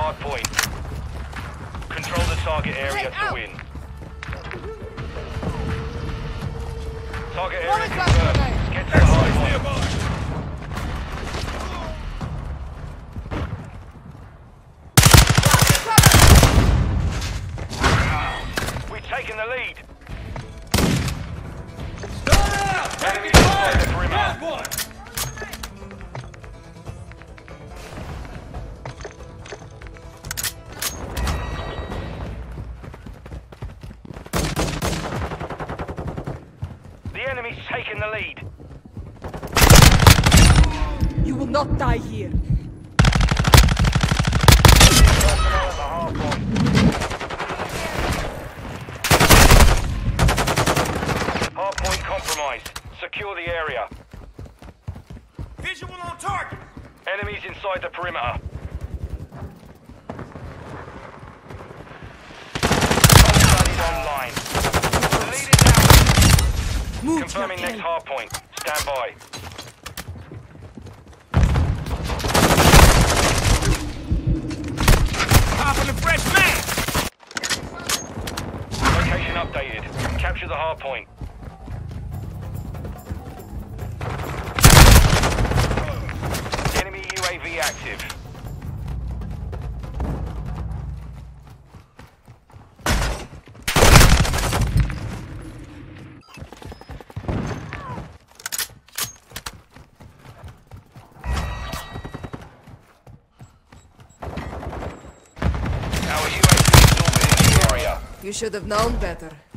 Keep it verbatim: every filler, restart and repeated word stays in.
hardpoint. Control the target area to win. Target area confirmed. Get to the hardpoint. We've taken the lead. Enemy inside the perimeter. The enemy's taken the lead. You will not die here. Personnel at the hardpoint. Hardpoint compromised. Secure the area. Visual on target. Enemies inside the perimeter. Studied online. Lead it down. Move, Confirming Jack. next hardpoint. Stand by. Popping a fresh man. Location updated. Capture the hardpoint. Enemy U A V active. Our U A V is orbiting the area. You should have known better.